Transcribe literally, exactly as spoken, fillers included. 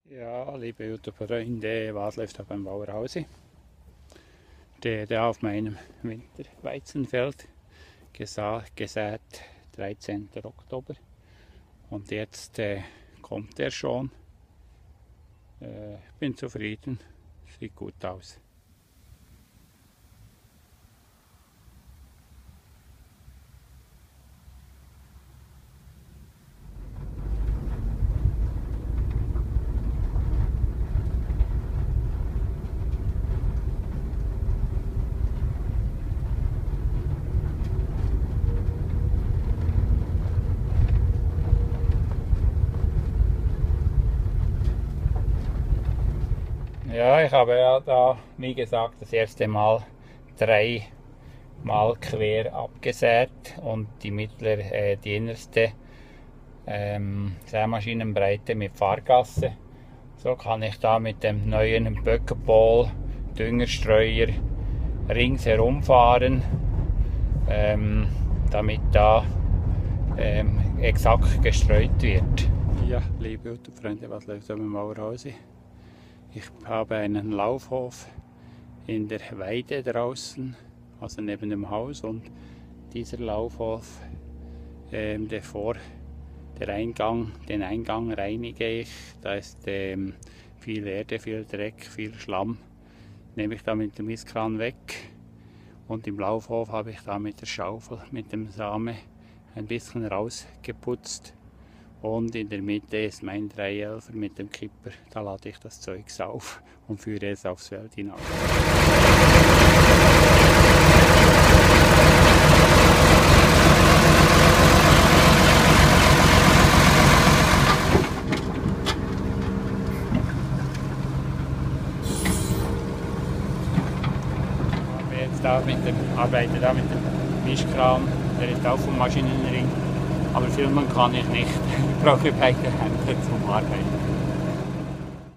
Ja, liebe YouTube-Freunde, was läuft da beim Bauerhause? Der, der auf meinem Winterweizenfeld gesa gesät, dreizehnten Oktober. Und jetzt äh, kommt er schon. Äh, ich bin zufrieden, sieht gut aus. Ja, ich habe ja da, wie gesagt, das erste Mal drei Mal quer abgesät und die mittlere, äh, die innerste ähm, Sämaschinenbreite mit Fahrgasse. So kann ich da mit dem neuen Böckerball Düngerstreuer ringsherum fahren, ähm, damit da ähm, exakt gestreut wird. Ja, liebe YouTube-Freunde, was läuft da beim Bauerhause? Ich habe einen Laufhof in der Weide draußen, also neben dem Haus, und dieser Laufhof, ähm, der vor der Eingang, den Eingang reinige ich. Da ist ähm, viel Erde, viel Dreck, viel Schlamm. Nehme ich da mit dem Mistkran weg, und im Laufhof habe ich da mit der Schaufel, mit dem Same ein bisschen rausgeputzt. Und in der Mitte ist mein Dreieelfer mit dem Kipper. Da lade ich das Zeugs auf und führe es aufs Feld hinaus. Ich jetzt da mit dem, arbeite da mit dem Mischkran, der ist auch vom Maschinenring. Aber filmen kann ich nicht. Ich brauche beide Hände zum Arbeiten.